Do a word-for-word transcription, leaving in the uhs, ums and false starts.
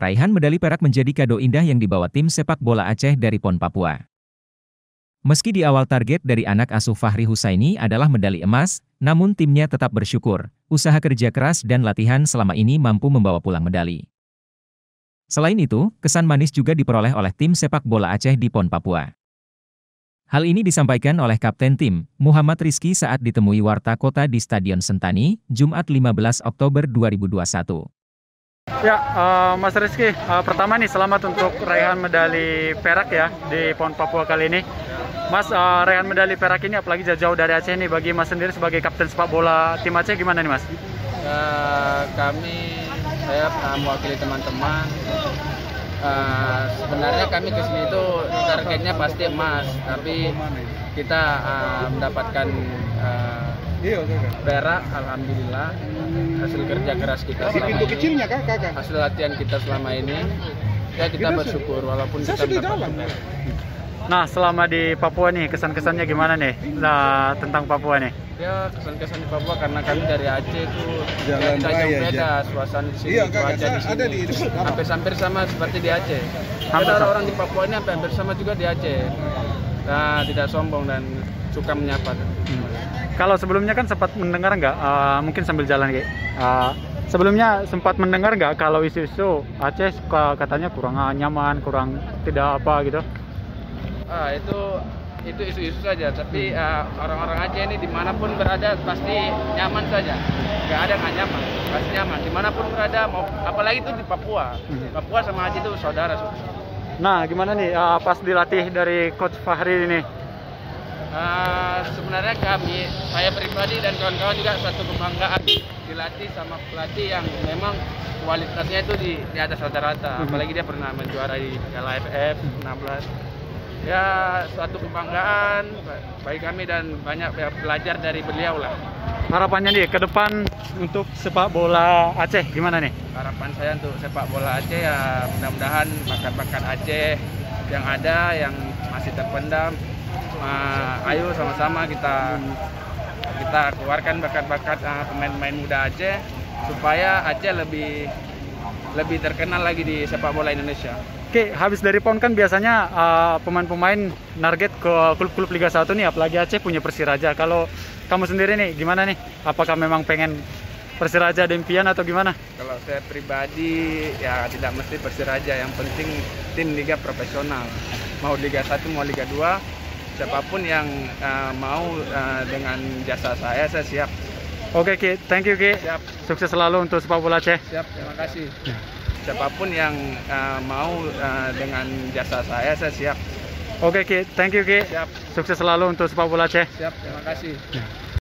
Raihan medali perak menjadi kado indah yang dibawa tim sepak bola Aceh dari Pon Papua. Meski di awal target dari anak asuh Fahri Husaini adalah medali emas, namun timnya tetap bersyukur, usaha kerja keras dan latihan selama ini mampu membawa pulang medali. Selain itu, kesan manis juga diperoleh oleh tim sepak bola Aceh di Pon Papua. Hal ini disampaikan oleh Kapten tim, Muhammad Rizky saat ditemui warta kota di Stadion Sentani, Jumat lima belas Oktober dua ribu dua puluh satu. Ya, uh, Mas Rizky, uh, pertama nih selamat untuk raihan medali perak ya di Pon Papua kali ini. Mas, uh, raihan medali perak ini apalagi jauh-jauh dari Aceh nih, bagi Mas sendiri sebagai kapten sepak bola tim Aceh gimana nih Mas? Uh, kami, saya uh, mewakili teman-teman. Uh, sebenarnya kami kesini itu targetnya pasti emas, tapi kita uh, mendapatkan uh, perak, alhamdulillah. Hasil kerja keras kita selama ini, hasil latihan kita selama ini, ya kita bersyukur walaupun kita mendapat perak. Nah, selama di Papua nih, kesan-kesannya gimana nih nah, tentang Papua nih? Ya, kesan-kesan di Papua karena kami dari Aceh itu ya, tidak jauh beda suasana di sini, iya, cuaca di sini, hampir-hampir sama seperti di Aceh. Ada orang-orang di Papua ini hampir sama juga di Aceh. Nah, tidak sombong dan suka menyapa. Hmm. Kalau sebelumnya kan sempat mendengar nggak, uh, mungkin sambil jalan kayak, uh, sebelumnya sempat mendengar nggak kalau isu-isu Aceh katanya kurang nyaman, kurang tidak apa gitu? Ah, itu itu isu-isu saja, tapi orang-orang uh, Aceh ini dimanapun berada pasti nyaman saja, nggak ada nggak nyaman, pasti nyaman dimanapun berada, mau apalagi itu di Papua. Papua sama Aceh itu saudara. Nah, gimana nih uh, pas dilatih dari Coach Fahri ini? Uh, sebenarnya kami, saya pribadi dan kawan-kawan juga satu kebanggaan dilatih sama pelatih yang memang kualitasnya itu di, di atas rata-rata, apalagi dia pernah menjuarai Piala A F F enam belas. Ya, suatu kebanggaan bagi kami dan banyak belajar dari beliau lah. Harapannya nih ke depan untuk sepak bola Aceh gimana nih? Harapan saya untuk sepak bola Aceh ya mudah-mudahan bakat-bakat Aceh yang ada, yang masih terpendam, uh, ayo sama-sama kita kita keluarkan bakat-bakat uh, pemain-pemain muda Aceh supaya Aceh lebih lebih terkenal lagi di sepak bola Indonesia. Oke, habis dari Pon kan biasanya uh, pemain-pemain target ke klub-klub Liga satu nih, apalagi Aceh punya Persiraja. Kalau kamu sendiri nih gimana nih? Apakah memang pengen Persiraja ada impian atau gimana? Kalau saya pribadi ya tidak mesti Persiraja, yang penting tim liga profesional. Mau Liga satu mau Liga dua, siapapun yang uh, mau uh, dengan jasa saya, saya siap. Oke Ki, thank you Ki. Siap. Sukses selalu untuk sepak bola Aceh. Siap, terima kasih. Siapapun yang uh, mau uh, dengan jasa saya, saya siap. Oke Ki, thank you Ki. Siap. Sukses selalu untuk sepak bola Aceh. Siap, terima kasih.